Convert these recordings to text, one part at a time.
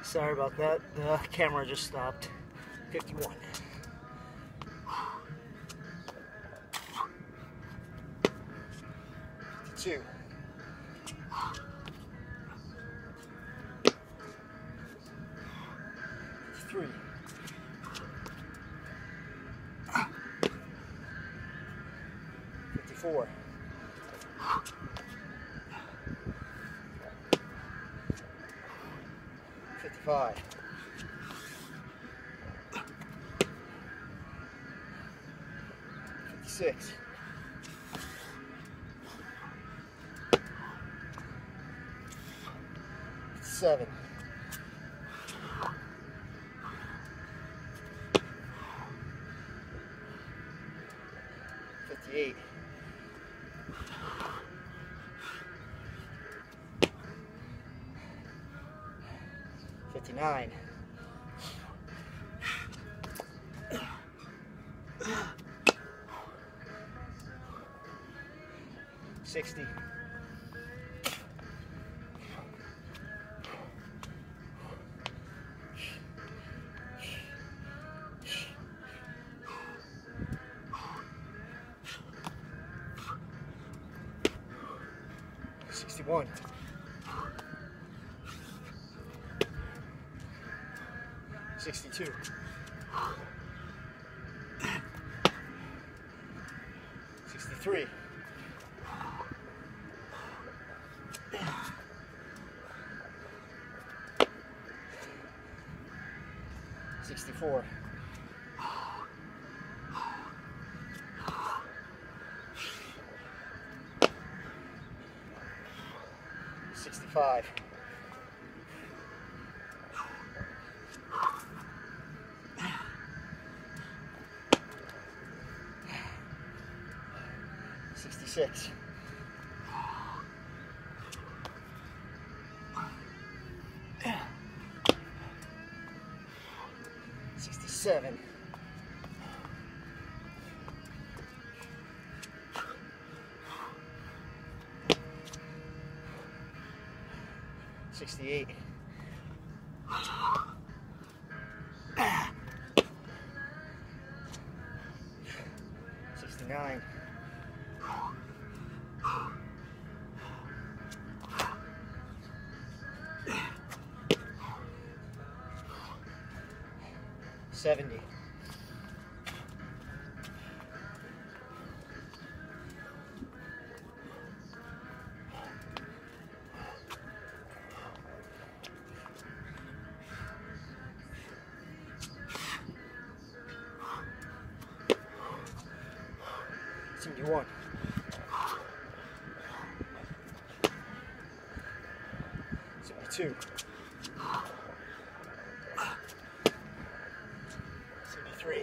Sorry about that. The camera just stopped. 51. 52. 53. 54. 55. 56. 57. 58. 59. 60. 61. 62. 63. 64. 65. 66. 67. 68. 69. 70. 71. 72. 73.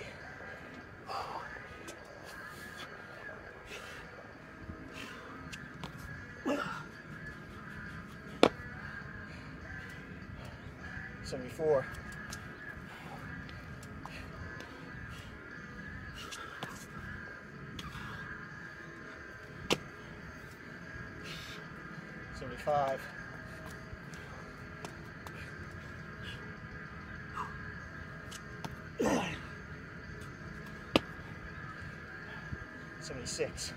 74. 75. 76.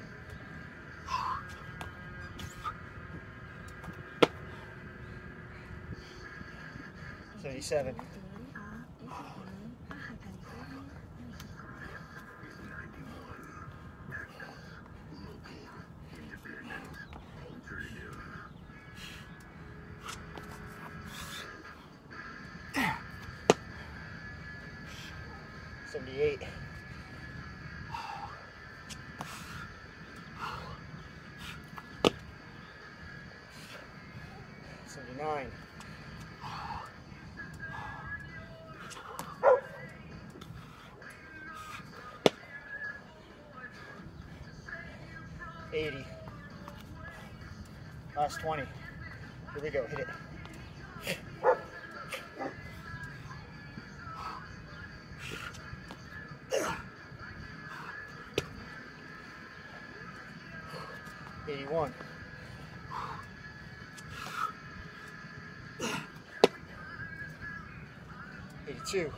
77. 78. 79. 80. Last 20. Here we go, hit it. 81. 82. 82.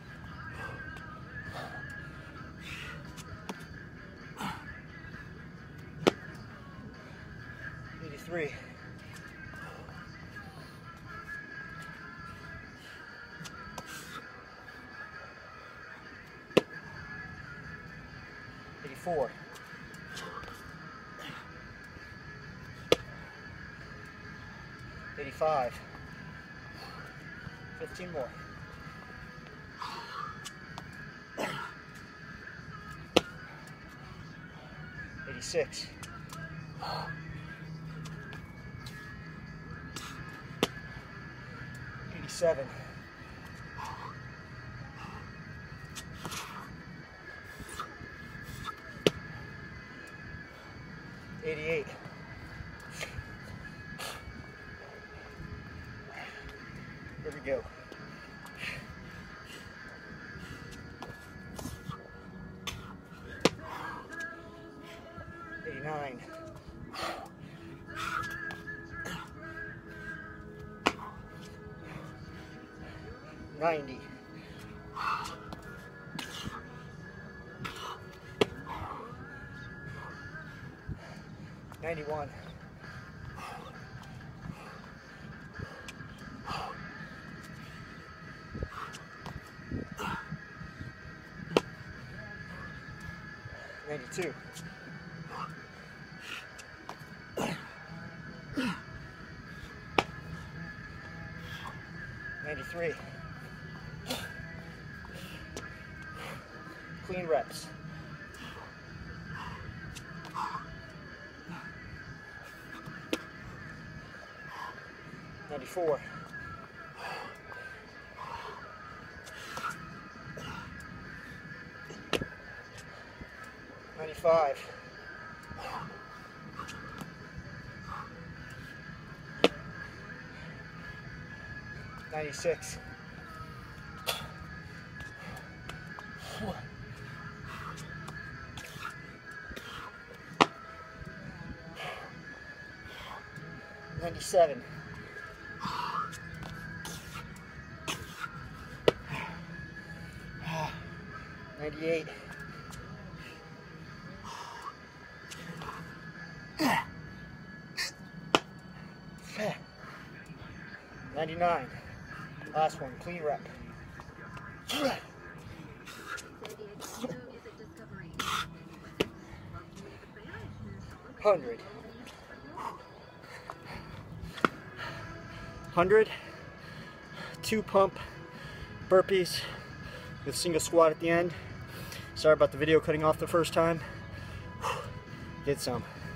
83. 84. 85. 15 more. 86. 87. 88. 'Here we go. 89. 90. 91. 92. 93. Clean reps. 94. 95. 96. 97. 98. 99. Last one, clean rep. 100. 100. 2 pump burpees with single squat at the end. Sorry about the video cutting off the first time. Get some.